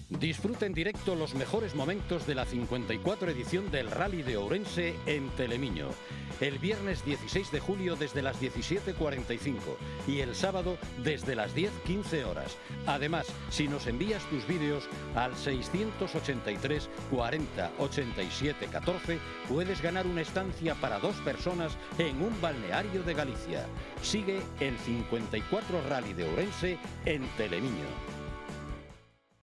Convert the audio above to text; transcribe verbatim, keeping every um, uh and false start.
Disfruta en directo los mejores momentos de la cincuenta y cuatro edición del Rally de Ourense en Telemiño. El viernes dieciséis de julio desde las diecisiete cuarenta y cinco y el sábado desde las diez quince horas. Además, si nos envías tus vídeos al seiscientos ochenta y tres cuarenta ochenta y siete catorce, puedes ganar una estancia para dos personas en un balneario de Galicia. Sigue el cincuenta y cuatro Rally de Ourense en Telemiño.